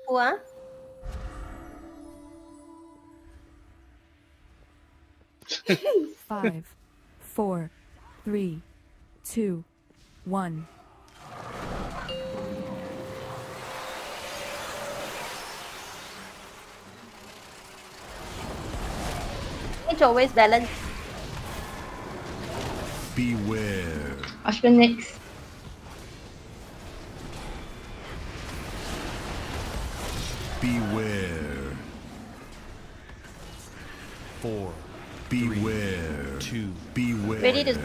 Who ah? Five, four, three, two, one. It's always balance. Beware. Ashwin next. Beware. 4, Beware. 2, Beware. Ready to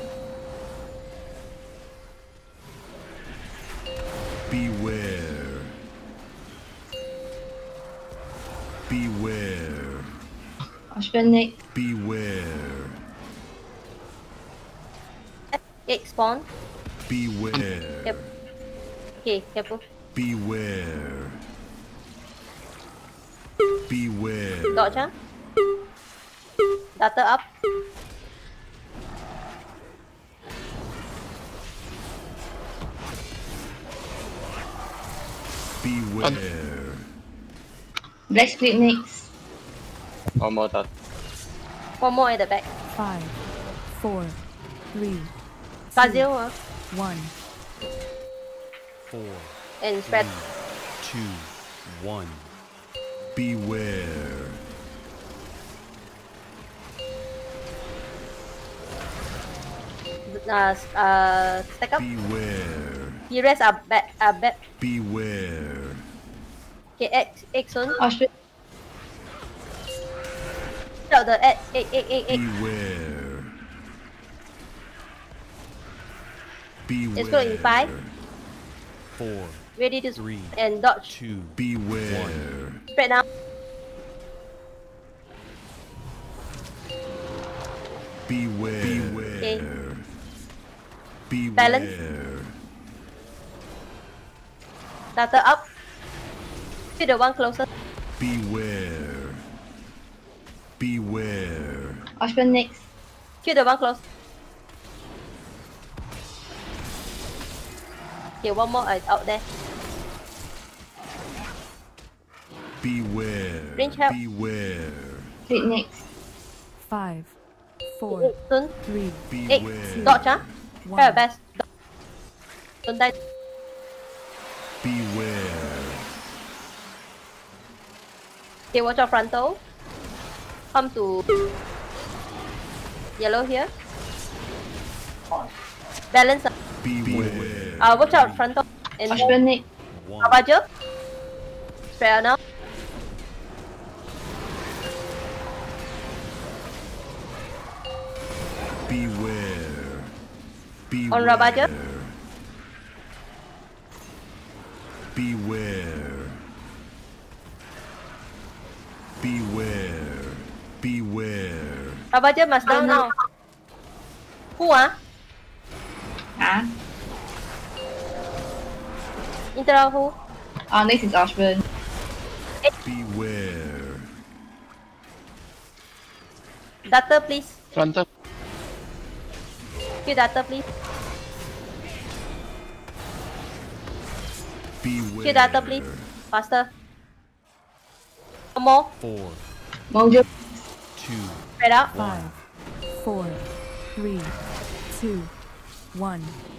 Beware. Beware. Ashwin next. Beware. egg spawn. Beware. Yep. Okay, careful. Beware. Beware. Dodge ah. Data up. Beware. Black split next. One more dot. One more at the back. Five, four, three, Fazil ah. 1. 4, And spread. 2, 1. Beware. Stack up. Beware. The rest are back. Beware. Okay, egg soon. Ashwin. Out the egg. Beware. Beware. Let's go in 5. 4, Ready to 3, and dodge. 2, Beware. Spread now. Beware. Okay. Beware. Balance. Data up. See the one closer. Beware. Beware. Ashwin next. Kill the one close. Okay, one more out there. Beware. Range help. Beware. Split next. 5, 4, Soon. 3, Egg. Beware. Dodge ah. Try your 1. best. Don't die. Beware. Okay, watch out frontal. Come to yellow here. Balance. Beware. Watch out frontal. And Ashwin next. 1. Abajo. Spread out now. Beware. On Rabaja. Beware. Beware. Beware. Abajo must down now. Who ah? Ah. Inter who? Next is Ashwin. Beware. Data please. Frontal. Kill data please. Beware. Kill data please. Faster. One more. 4, Mojo. 2, Spread out. 5, 4, 3, 2, 1.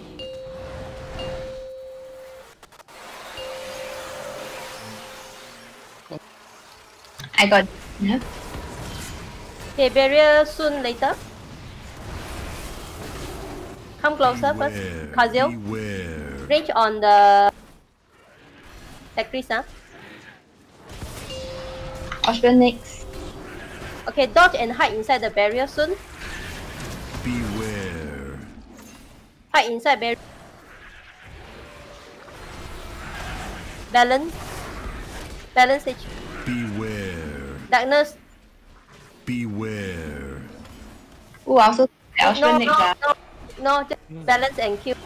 I got. Yeah. Okay, barrier soon later. Come closer first. Beware. Kazil. Beware. Range on the Tacris ah. Ashwin next. Okay, dodge and hide inside the barrier soon. Beware. Hide inside barrier. Balance. Balance H. Beware. Darkness. Beware. Ooh, I also No, Ashwin next. no, just balance and kill.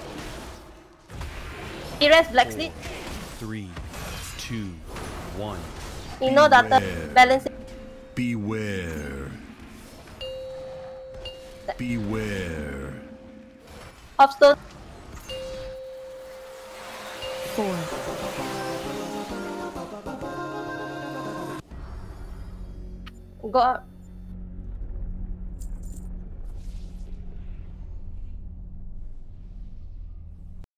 Erase black slit. 3, 2, 1. Ignore data. Beware. Balance. Beware. Beware. Hopstone. 4, Go up.